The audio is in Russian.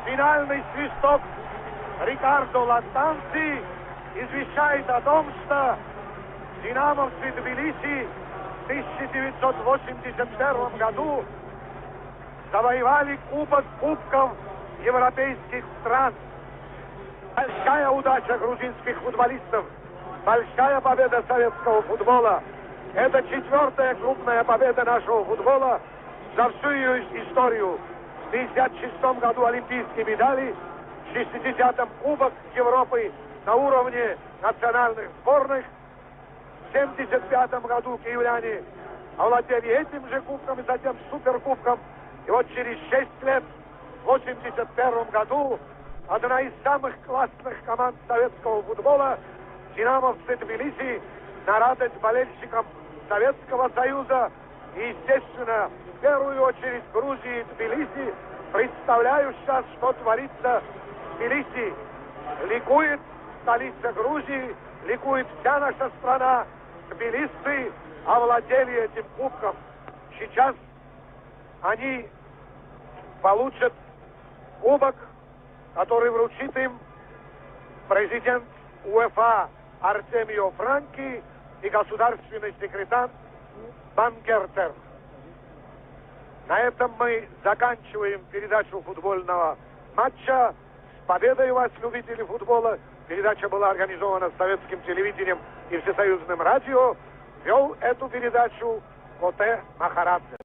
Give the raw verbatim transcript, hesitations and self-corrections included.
Финальный свисток Рикардо Латанци извещает о том, что динамовцы Тбилиси в тысяча девятьсот восемьдесят первом году завоевали Кубок Кубков европейских стран. Большая удача грузинских футболистов, большая победа советского футбола. Это четвертая крупная победа нашего футбола за всю ее историю. В тысяча девятьсот пятьдесят шестом году олимпийские медали, в шестидесятом Кубок Европы на уровне национальных сборных, в семьдесят пятом году киевляне овладели этим же кубком и затем суперкубком. И вот через шесть лет, в восемьдесят первом году, одна из самых классных команд советского футбола, динамовцы Тбилиси, на радость болельщикам Советского Союза и, естественно, в первую очередь Грузии и Тбилиси, представляю сейчас, что творится в Тбилиси. Ликует столица Грузии, ликует вся наша страна. Тбилисцы овладели этим кубком. Сейчас они получат кубок, который вручит им президент УЕФА Артемио Франки и государственный секретарь Бангертер. На этом мы заканчиваем передачу футбольного матча. С победой вас, любители футбола! Передача была организована советским телевидением и всесоюзным радио. Вел эту передачу Коте Махарадзе.